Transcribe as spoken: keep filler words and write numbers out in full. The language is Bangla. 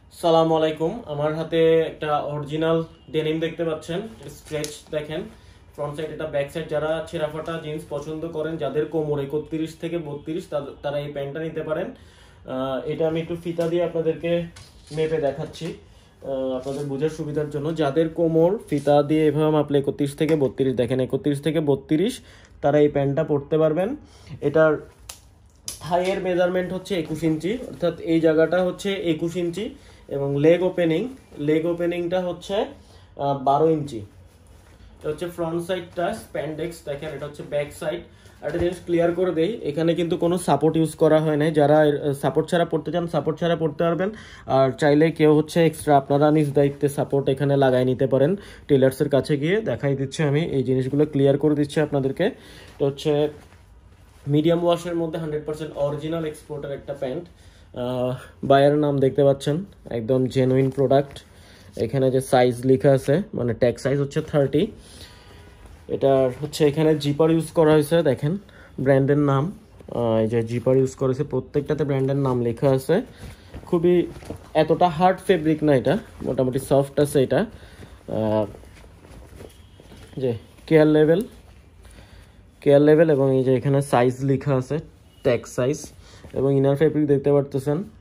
সালামু আলাইকুম। আমার হাতে একটা অরিজিনাল ডেনিম দেখতে পাচ্ছেন, স্ট্রেচ দেখেন ফ্রন্ট সাইড, এটা ব্যাক সাইড। যারা ছেঁড়া ফাটা জিন্স পছন্দ করেন, যাদের কোমর একত্রিশ থেকে বত্রিশ, তারা এই প্যান্টটা নিতে পারেন। এটা আমি একটু ফিতা দিয়ে আপনাদেরকে মেপে দেখাচ্ছি আপনাদের বোঝার সুবিধার জন্য। যাদের কোমর ফিতা দিয়ে এভাবে মাপলে একত্রিশ থেকে বত্রিশ, দেখেন একত্রিশ থেকে বত্রিশ, তারা এই প্যান্টটা পরতে পারবেন। এটার থাইয়ের মেজারমেন্ট হচ্ছে একুশ ইঞ্চি, অর্থাৎ এই জায়গাটা হচ্ছে একুশ ইঞ্চি, এবং লেগ ওপেনিং লেগ ওপেনিংটা হচ্ছে বারো ইঞ্চি। এটা হচ্ছে ফ্রন্ট সাইডটা স্প্যান্ডেক্স, দেখেন এটা হচ্ছে ব্যাক সাইড। একটা জিনিস ক্লিয়ার করে দেই, এখানে কিন্তু কোনো সাপোর্ট ইউজ করা হয় নাই। যারা সাপোর্ট ছাড়া পড়তে চান সাপোর্ট ছাড়া পড়তে পারবেন, আর চাইলে কেউ হচ্ছে এক্সট্রা আপনারা নিজ দায়িত্বে সাপোর্ট এখানে লাগাই নিতে পারেন। টেলার্সের কাছে গিয়ে দেখাই দিচ্ছি, আমি এই জিনিসগুলো ক্লিয়ার করে দিচ্ছি আপনাদেরকে। এটা হচ্ছে মিডিয়াম ওয়াশের মধ্যে হান্ড্রেড পার্সেন্ট অরিজিনাল এক্সপোর্টের একটা প্যান্ট। বায়ার নাম দেখতে পাচ্ছেন, একদম জেনুইন প্রোডাক্ট। এখানে যে সাইজ লেখা আছে, মানে ট্যাগ সাইজ হচ্ছে থার্টি। এটার হচ্ছে এখানে জিপার ইউজ করা হয়েছে, দেখেন ব্র্যান্ডের নাম, এই যে জিপার ইউজ করেছে, প্রত্যেকটাতে ব্র্যান্ডের নাম লেখা আছে। খুবই এতটা হার্ড ফেব্রিক না, এটা মোটামুটি সফট আছে। এটা যে কেয়ার লেভেল কেয়ার লেভেল এবং এই যে এখানে সাইজ লেখা আছে, ট্যাগ সাইজ, এবং ইনার ফেব্রিক দেখতে পারতেছেন